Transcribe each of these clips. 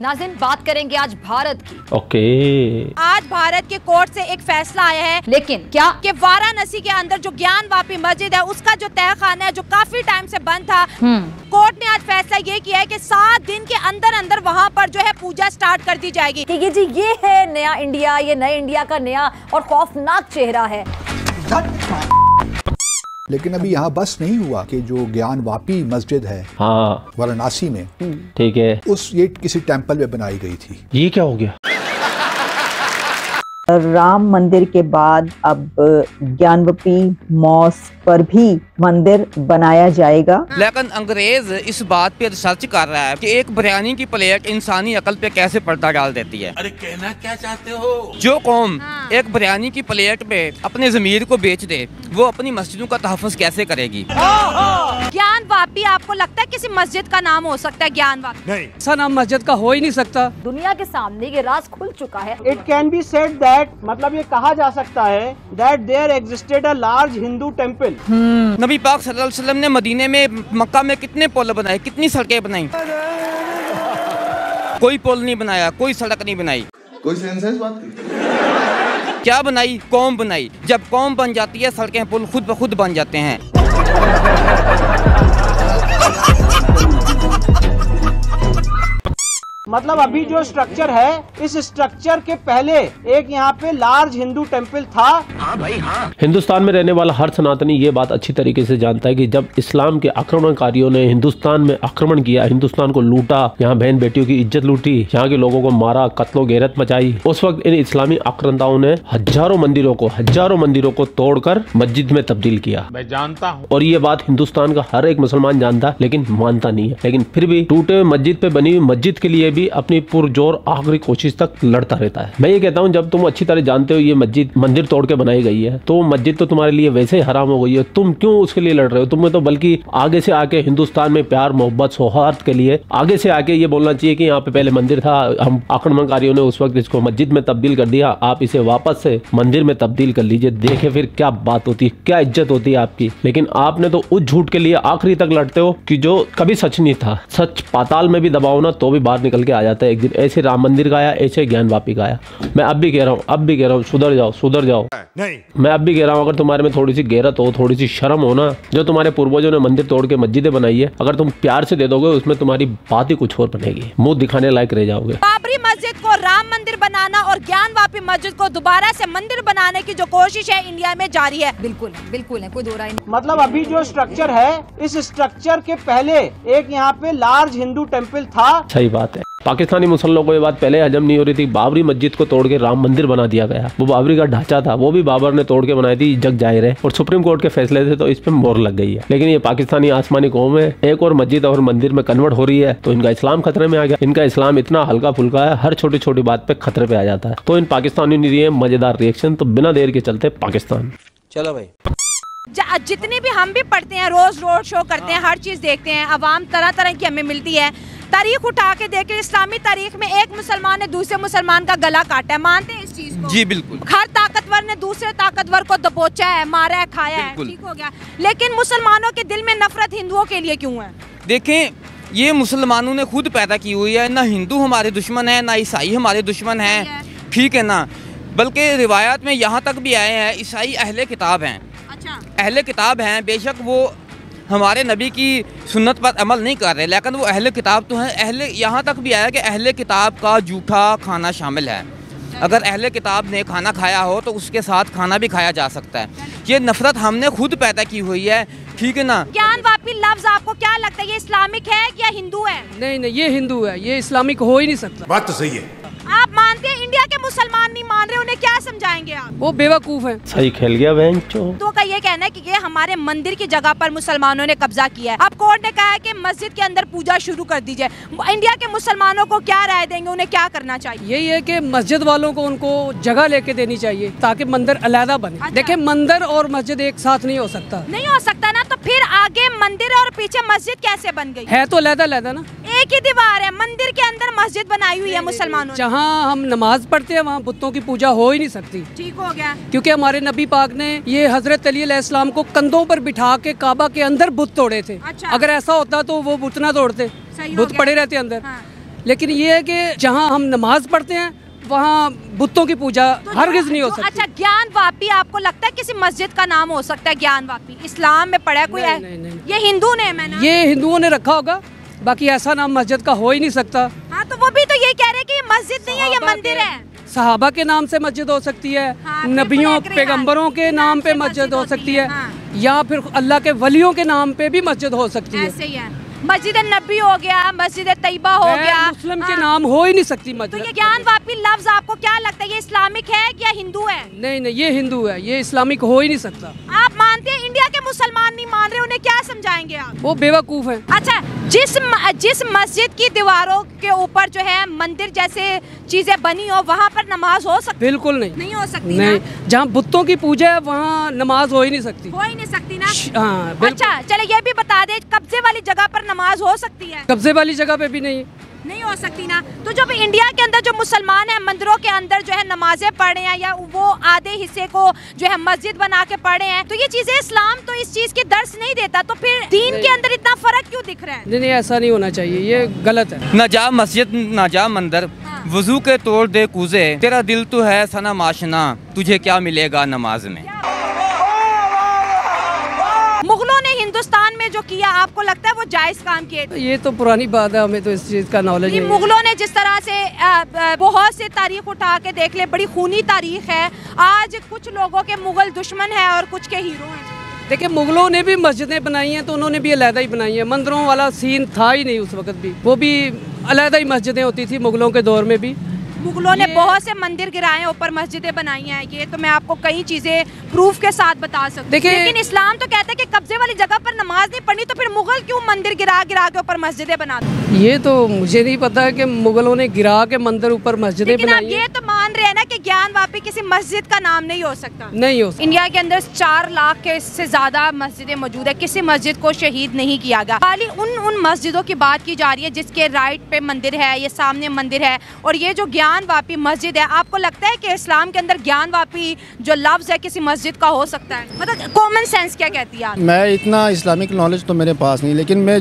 नाज़रीन, बात करेंगे आज भारत की। ओके। आज भारत के कोर्ट से एक फैसला आया है, लेकिन क्या कि वाराणसी के अंदर जो ज्ञानवापी मस्जिद है उसका जो तहखाना है जो काफी टाइम से बंद था, कोर्ट ने आज फैसला ये किया है कि 7 दिन के अंदर अंदर वहाँ पर जो है पूजा स्टार्ट कर दी जाएगी। ठीक है जी, ये है नया इंडिया, ये नए इंडिया का नया और खौफनाक चेहरा है। लेकिन अभी यहाँ बस नहीं हुआ कि जो ज्ञानवापी मस्जिद है हाँ वाराणसी में, ठीक है, ये किसी टेम्पल में बनाई गई थी। ये क्या हो गया? राम मंदिर के बाद अब ज्ञानवापी मॉस्क पर भी मंदिर बनाया जाएगा। लेकिन अंग्रेज इस बात पे रिसर्च कर रहा है कि एक बिरयानी की प्लेट इंसानी अकल पे कैसे पर्दा डाल देती है। अरे कहना क्या चाहते हो? जो कौम एक बिरयानी की प्लेट पे अपने जमीर को बेच दे, वो अपनी मस्जिदों का तहफ़्फ़ुज़ कैसे करेगी? ज्ञानवापी आपको लगता है किसी मस्जिद का नाम हो सकता है? ज्ञानवापी नहीं, ऐसा नाम मस्जिद का हो ही नहीं सकता। दुनिया के सामने ये राज खुल चुका है। It can be said that, मतलब ये कहा जा सकता है that there existed a large Hindu temple. नबी पाक सल्लल्लाहु अलैहि वसल्लम ने मदीने में, मक्का में कितने पुल बनाए, कितनी सड़कें बनाई? कोई पुल नहीं बनाया, कोई सड़क नहीं बनाई। कोई सेंस है इस बात की? क्या बनाई? कौम बनाई। जब कौम बन जाती है, सड़कें पुल खुद ब खुद बन जाते हैं। मतलब अभी जो स्ट्रक्चर है, इस स्ट्रक्चर के पहले एक यहाँ पे लार्ज हिंदू टेम्पल था। हाँ भाई हाँ। हिंदुस्तान में रहने वाला हर सनातनी ये बात अच्छी तरीके से जानता है कि जब इस्लाम के आक्रमणकारियों ने हिंदुस्तान में आक्रमण किया, हिंदुस्तान को लूटा, यहाँ बहन बेटियों की इज्जत लूटी, यहाँ के लोगों को मारा, कत्लो गैरत मचाई, उस वक्त इन इस्लामी आक्रांताओं ने हजारों मंदिरों को तोड़कर मस्जिद में तब्दील किया। मैं जानता हूँ। और ये बात हिंदुस्तान का हर एक मुसलमान जानता है, लेकिन मानता नहीं है। लेकिन फिर भी टूटे मस्जिद पे बनी हुई मस्जिद के लिए भी अपनी पुरजोर आखिरी कोशिश तक लड़ता रहता है। मैं ये कहता हूँ, जब तुम अच्छी तरह जानते हो ये मस्जिद मंदिर तोड़ के बनाई गई है, तो मस्जिद तो तुम्हारे लिए वैसे ही हराम हो गई है, तुम क्यों उसके लिए लड़ रहे हो? तुम्हें तो बल्कि आगे से आके हिंदुस्तान में प्यार मोहब्बत सौहार्द के लिए आगे से आके ये बोलना चाहिए कि यहाँ पे पहले मंदिर था, हम आक्रमणकारियों ने उस वक्त इसको मस्जिद में तब्दील कर दिया, आप इसे वापस से मंदिर में तब्दील कर लीजिए, देखे फिर क्या बात होती है, क्या इज्जत होती है आपकी। लेकिन आपने तो उस झूठ के लिए आखिरी तक लड़ते हो कि जो कभी सच नहीं था। सच पाताल में भी दबाओ ना तो भी बाहर निकल के आ जाता है एक दिन। ऐसे राम मंदिर गाया, ऐसे ज्ञानवापी गाया। मैं अब भी कह रहा हूँ सुधर जाओ। नहीं, मैं अब भी कह रहा हूँ, अगर तुम्हारे में थोड़ी सी गैरत हो, थोड़ी सी शर्म हो ना, जो तुम्हारे पूर्वजों ने मंदिर तोड़ के मस्जिदें बनाई है, अगर तुम प्यार से दे दोगे, उसमें तुम्हारी बात ही कुछ और बनेगी, मुंह दिखाने लायक रह जाओगे। बाबरी मस्जिद को राम मंदिर बनाना और ज्ञानवापी मस्जिद को दोबारा से मंदिर बनाने की जो कोशिश है इंडिया में जारी है। बिल्कुल है, कोई दो राय नहीं। मतलब अभी जो स्ट्रक्चर है, इस स्ट्रक्चर के पहले एक यहाँ पे लार्ज हिंदू टेम्पल था। सही बात है। पाकिस्तानी मुसलमानों को ये बात पहले हजम नहीं हो रही थी। बाबरी मस्जिद को तोड़ के राम मंदिर बना दिया गया। वो बाबरी का ढांचा था, वो भी बाबर ने तोड़ के बनाई थी, जग जाहिर है। और सुप्रीम कोर्ट के फैसले से तो इस पे मोहर लग गई है। लेकिन ये पाकिस्तानी आसमानी कौम है, एक और मस्जिद और मंदिर में कन्वर्ट हो रही है तो इनका इस्लाम खतरे में आ गया। इनका इस्लाम इतना हल्का फुल्का है, हर छोटी छोटी बात पे खतरे पे आ जाता है। तो इन पाकिस्तानियों ने दिए मजेदार रिएक्शन, तो बिना देर के चलते पाकिस्तान। चलो भाई, जितनी भी हम भी पढ़ते हैं, रोज रोड शो करते हैं, हर चीज देखते हैं, अवाम तरह तरह की हमें मिलती है। तारीख उठा के देखें, इस्लामी तारीख में एक मुसलमान ने दूसरे मुसलमान का गला काटा है, मानते हैं इस चीज को? जी बिल्कुल। हर ताकतवर ने दूसरे ताकतवर को दबोचा है, मारा है, खाया है, ठीक हो गया। लेकिन मुसलमानों के दिल में नफरत हिंदुओं के लिए क्यों है? देखें, ये मुसलमानों ने खुद पैदा की हुई है। ना हिंदू हमारे दुश्मन है, ना ईसाई हमारे दुश्मन है, ठीक है ना। बल्कि रिवायत में यहाँ तक भी आए हैं, ईसाई अहले किताब हैं। अच्छा, अहले किताब हैं, बेशक वो हमारे नबी की सुन्नत पर अमल नहीं कर रहे, लेकिन वो अहले किताब तो हैं। अहले यहाँ तक भी आया कि अहले किताब का जूठा खाना शामिल है। अगर अहले किताब ने खाना खाया हो तो उसके साथ खाना भी खाया जा सकता है। ये नफरत हमने खुद पैदा की हुई है, ठीक है ना। ज्ञानवापी लफ्ज आपको क्या लगता है, ये इस्लामिक है या हिंदू है? नहीं, ये हिंदू है, ये इस्लामिक हो ही नहीं सकता। बात तो सही है। आप मानते हैं इंडिया के मुसलमान नहीं मान रहे, उन्हें क्या समझाएंगे आप? वो बेवकूफ है। सही खेल गया बहन चो। तो का ये कहना है कि ये हमारे मंदिर की जगह पर मुसलमानों ने कब्जा किया है। अब कोर्ट ने कहा है कि मस्जिद के अंदर पूजा शुरू कर दीजिए। इंडिया के मुसलमानों को क्या राय देंगे, उन्हें क्या करना चाहिए? यही है कि मस्जिद वालों को उनको जगह लेके देनी चाहिए ताकि मंदिर अलहदा बने। अच्छा। देखिए, मंदिर और मस्जिद एक साथ नहीं हो सकता। नहीं हो सकता ना, तो फिर आगे मंदिर और पीछे मस्जिद कैसे बन गई? है तो अलहदा ना, एक ही दीवार है, मंदिर के अंदर मस्जिद बनाई हुई है मुसलमानों ने। जहाँ हम नमाज पढ़ते हैं वहाँ बुतों की पूजा हो ही नहीं सकती। ठीक हो गया, क्योंकि हमारे नबी पाक ने ये हजरत अली अलैहिस्सलाम को कंधों पर बिठा के काबा के अंदर बुत तोड़े थे। अच्छा। अगर ऐसा होता तो वो बुत ना तोड़ते, बुत पड़े रहते अंदर। हाँ। लेकिन ये है कि जहाँ हम नमाज पढ़ते हैं वहाँ बुतों की पूजा हरगिज नहीं हो सकती। अच्छा, ज्ञान वापी आपको लगता है किसी मस्जिद का नाम हो सकता है? ज्ञान वापी इस्लाम में पढ़ा है कोई? नहीं। ये हिंदू नेम है ना? ये हिंदुओं ने रखा होगा, बाकी ऐसा नाम मस्जिद का हो ही नहीं सकता। हाँ, तो वो भी तो ये कह रहे हैं कि ये मस्जिद नहीं है, ये मंदिर है। सहाबा के नाम से मस्जिद हो सकती है, हाँ, नबियों पैगंबरों के नाम पे मस्जिद हो सकती है, या फिर अल्लाह के वलियों के नाम पे भी मस्जिद हो सकती है। ऐसे ही है। मस्जिद नबी हो गया, मस्जिद तैयबा हो गया, मुस्लिम के नाम हो ही नहीं सकती मस्जिद। तो ये ज्ञान वापी लफ्ज आपको क्या लगता है, ये इस्लामिक है या हिंदू है? नहीं, ये हिंदू है, ये इस्लामिक हो ही नहीं सकता। आप मानते हैं? इंडिया के मुसलमान नहीं मान रहे, उन्हें क्या समझाएंगे आप? वो बेवकूफ है। अच्छा, जिस मस्जिद की दीवारों के ऊपर जो है मंदिर जैसे चीजें बनी हो, वहाँ पर नमाज हो सकती? बिल्कुल नहीं हो सकती। नहीं, जहाँ बुतों की पूजा है वहाँ नमाज हो ही नहीं सकती। हो ही नहीं सकती ना? हाँ, अच्छा, चले ये भी बता दे, कब्जे वाली जगह पर नमाज हो सकती है? कब्जे वाली जगह पे भी नहीं हो सकती ना। तो जब इंडिया के अंदर जो मुसलमान हैं मंदिरों के अंदर जो है नमाजें पढ़ रहे हैं, या वो आधे हिस्से को जो है मस्जिद बना के पढ़ रहे हैं, तो ये चीजें इस्लाम तो इस चीज की दर्श नहीं देता, तो फिर दीन के अंदर इतना फर्क क्यों दिख रहा है? नहीं, ऐसा नहीं होना चाहिए, ये गलत है। न जा मस्जिद न जा मंदिर, वजू के तोड़ दे कूजे, तेरा दिल तो है सना माशना, तुझे क्या मिलेगा नमाज में। मुगलों ने हिंदुस्तान में जो किया, आपको लगता है वो जायज काम किए? ये तो पुरानी बात है, हमें तो इस चीज का नॉलेज नहीं है। मुगलों ने जिस तरह से बहुत से तारीख उठा के देख ले, बड़ी खूनी तारीख है। आज कुछ लोगों के मुगल दुश्मन है और कुछ के हीरो हैं। देखिए, मुगलों ने भी मस्जिदें बनाई हैं, तो उन्होंने भी अलहदा ही बनाई है। मंदिरों वाला सीन था ही नहीं उस वक्त भी, वो भी अलहदा ही मस्जिदें होती थी मुगलों के दौर में भी। मुगलों ने बहुत से मंदिर गिराए हैं, ऊपर मस्जिदें बनाई हैं, ये तो मैं आपको कई चीजें प्रूफ के साथ बता सकती हूँ। लेकिन इस्लाम तो कहता है कि कब्जे वाली जगह पर नमाज नहीं पढ़नी, तो फिर मुगल क्यों मंदिर गिरा के ऊपर मस्जिदें बनाते? ये तो मुझे नहीं पता कि मुगलों ने गिरा के मंदिर ऊपर मस्जिदें बनाई। लेकिन आप ये तो मान रहे हैं ना कि ज्ञान वापी किसी मस्जिद का नाम नहीं हो सकता? नहीं हो सकता। इंडिया के अंदर 4 लाख के से ज्यादा मस्जिदें मौजूद है, किसी मस्जिद को शहीद नहीं किया गया। खाली उन मस्जिदों की बात की जा रही है जिसके राइट पे मंदिर है, ये सामने मंदिर है, और ये जो ज्ञान वापी मस्जिद है, आपको लगता है कि इस्लाम के अंदर ज्ञान वापी जो लफ्ज है किसी मस्जिद का हो सकता है? मतलब कॉमन सेंस क्या कहती है? मैं इतना इस्लामिक नॉलेज तो मेरे पास नहीं, लेकिन मैं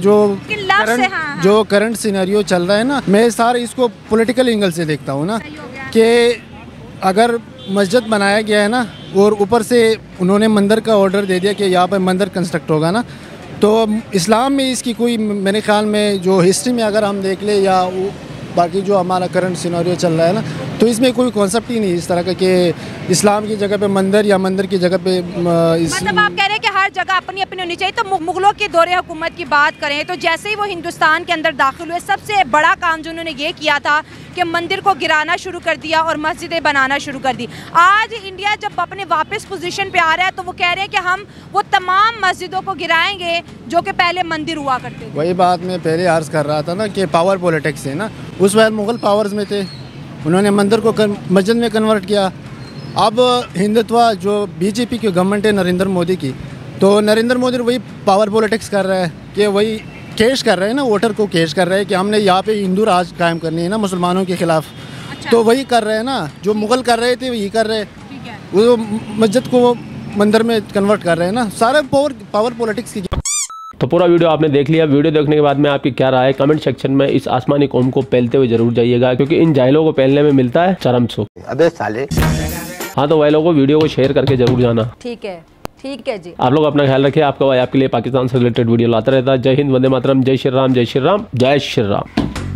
जो करंट सिनेरियो चल रहा है ना, मैं सारे इसको पॉलिटिकल एंगल से देखता हूँ ना, कि अगर मस्जिद बनाया गया है ना और ऊपर से उन्होंने मंदिर का ऑर्डर दे दिया कि यहाँ पर मंदिर कंस्ट्रक्ट होगा ना, तो इस्लाम में इसकी कोई, मेरे ख्याल में जो हिस्ट्री में अगर हम देख ले या बाकी जो हमारा करंट सिनेरियो चल रहा है ना, तो इसमें कोई कॉन्सेप्ट ही नहीं इस तरह का कि इस्लाम की जगह पे मंदिर या मंदिर की जगह पे मतलब आप कह रहे हैं कि हर जगह अपनी अपनी होनी चाहिए। तो मुगलों के दौरे हुकूमत की बात करें तो जैसे ही वो हिंदुस्तान के अंदर दाखिल हुए, सबसे बड़ा काम जो उन्होंने ये किया था कि मंदिर को गिराना शुरू कर दिया और मस्जिदें बनाना शुरू कर दी। आज इंडिया जब अपने वापस पोजीशन पे आ रहा है तो वो कह रहे हैं कि हम वो तमाम मस्जिदों को गिराएंगे जो कि पहले मंदिर हुआ करते थे। वही बात मैं पहले अर्ज कर रहा था ना कि पावर पॉलिटिक्स है ना, उस वक्त मुगल पावर्स में थे, उन्होंने मंदिर को मस्जिद में कन्वर्ट किया। अब हिंदुत्व जो बीजेपी की गवर्नमेंट है नरेंद्र मोदी की, तो नरेंद्र मोदी वही पावर पॉलिटिक्स कर रहा है कि वही केश कर रहे हैं ना, वोटर को केश कर रहे हैं कि हमने यहाँ पे हिंदू राज कायम करनी है ना मुसलमानों के खिलाफ। अच्छा। तो वही कर रहे हैं ना, जो मुगल कर रहे थे वही कर रहे हैं, वो मस्जिद को मंदिर में कन्वर्ट कर रहे हैं ना, सारे पावर पॉलिटिक्स की। तो पूरा वीडियो आपने देख लिया। वीडियो देखने के बाद में आपकी क्या राय है, कमेंट सेक्शन में इस आसमानी कौम को पहलते हुए जरूर जाइएगा, क्योंकि इन जाहिलों को पहलने में मिलता है चरम सुख। अबे साले। हाँ, तो वह लोगों को वीडियो को शेयर करके जरूर जाना। ठीक है जी। आप लोग अपना ख्याल रखिए। आपका भाई आपके लिए पाकिस्तान से रिलेटेड वीडियो लाता रहता है। जय हिंद, वंदे मातरम, जय श्री राम, जय श्री राम, जय श्री राम।